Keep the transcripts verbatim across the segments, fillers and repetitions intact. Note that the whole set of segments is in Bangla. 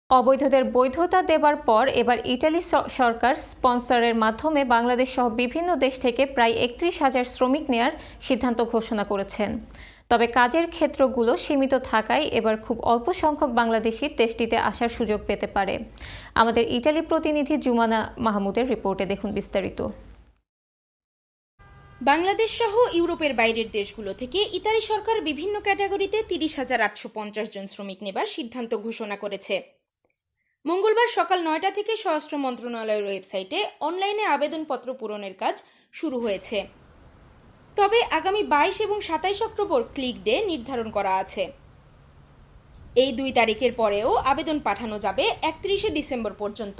অবৈধদের বৈধতা দেবার পর এবার ইতালি সরকার স্পন্সরের মাধ্যমে বাংলাদেশ সহ বিভিন্ন দেশ থেকে প্রায় একত্রিশ হাজার শ্রমিক নেয়ার সিদ্ধান্ত ঘোষণা করেছেন। তবে কাজের ক্ষেত্রগুলো সীমিত থাকায় এবার খুব অল্প সংখ্যক বাংলাদেশি দেশটিতে আসার সুযোগ পেতে পারে। আমাদের ইতালি প্রতিনিধি জুমানা মাহমুদের রিপোর্টে দেখুন বিস্তারিত। বাংলাদেশ সহ ইউরোপের বাইরের দেশগুলো থেকে ইতালি সরকার বিভিন্ন ক্যাটাগরিতে তিরিশ হাজার আটশো পঞ্চাশ জন শ্রমিক নেবার সিদ্ধান্ত ঘোষণা করেছে। মঙ্গলবার সকাল নয়টা থেকে স্বরাষ্ট্র মন্ত্রণালয়ের ওয়েবসাইটে অনলাইনে আবেদনপত্র পূরণের কাজ শুরু হয়েছে। তবে আগামী বাইশ এবং সাতাইশ অক্টোবর ক্লিক ডে নির্ধারণ করা আছে। এই দুই তারিখের পরেও আবেদন পাঠানো যাবে একত্রিশে ডিসেম্বর পর্যন্ত।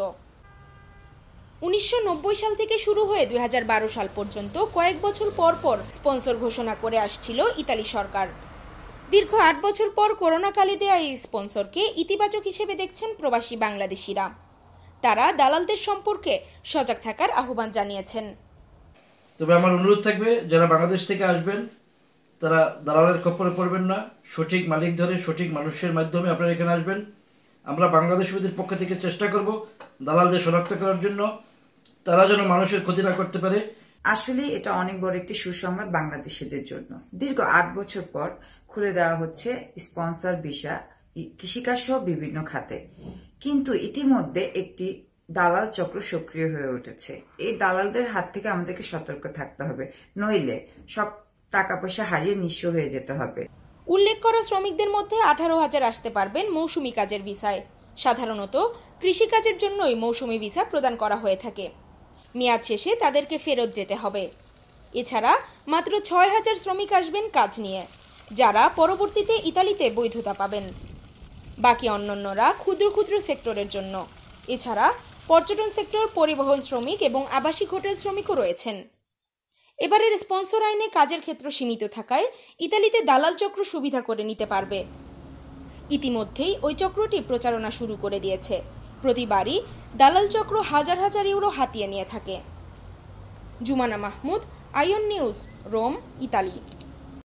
উনিশশো নব্বই সাল থেকে শুরু হয়ে দুই হাজার বারো সাল পর্যন্ত কয়েক বছর পর পর স্পন্সর ঘোষণা করে আসছিল ইতালি সরকার। দীর্ঘ আট বছর পর করোনাকালে দেয়া এই স্পন্সরকে ইতিবাচক হিসেবে দেখছেন প্রবাসী বাংলাদেশিরা। তারা দালালদের সম্পর্কে সজাগ থাকার আহ্বান জানিয়েছেন। তবে আমার অনুরোধ থাকবে, যারা বাংলাদেশ থেকে আসবেন তারা দালালের খপ্পরে পড়বেন না। সঠিক মালিক ধরে সঠিক মানুষের মাধ্যমে আপনারা এখানে আসবেন। আমরা বাংলাদেশিদের পক্ষ থেকে চেষ্টা করব দালালদের শনাক্ত করার জন্য, তারা যেন মানুষের ক্ষতি না করতে পারে। আসলে এটা অনেক বড় একটি সুসংবাদ বাংলাদেশিদের জন্য। দীর্ঘ আট বছর পর খুলে দেওয়া হচ্ছে স্পন্সর ভিসা কৃষিকাজ সহ বিভিন্ন খাতে, কিন্তু ইতিমধ্যে একটি দালাল চক্র সক্রিয় হয়ে উঠেছে। এই দালালদের হাত থেকে আমাদেরকে সতর্ক থাকতে হবে, নইলে সব টাকা পয়সা হারিয়ে নিঃস্ব হয়ে যেতে হবে। উল্লেখ করা শ্রমিকদের মধ্যে আঠারো হাজার আসতে পারবেন মৌসুমি কাজের ভিসায়। সাধারণত কৃষিকাজের জন্যই মৌসুমি ভিসা প্রদান করা হয়ে থাকে। মেয়াদ শেষে তাদেরকে ফেরত যেতে হবে। এছাড়া মাত্র ছয় হাজার শ্রমিক আসবেন কাজ নিয়ে, যারা পরবর্তীতে ইতালিতে বৈধতা পাবেন। বাকি অন্যান্যরা ক্ষুদ্র ক্ষুদ্র সেক্টরের জন্য। এছাড়া পর্যটন সেক্টর, পরিবহন শ্রমিক এবং আবাসিক হোটেল শ্রমিকও রয়েছেন। এবারের স্পন্সর আইনে কাজের ক্ষেত্র সীমিত থাকায় ইতালিতে দালাল চক্র সুবিধা করে নিতে পারবে। ইতিমধ্যেই ওই চক্রটি প্রচারণা শুরু করে দিয়েছে। প্রতিবারই দালাল চক্র হাজার হাজার ইউরো হাতিয়ে নিয়ে থাকে। জুমানা মাহমুদ, আইয়ন নিউজ, রোম, ইতালি।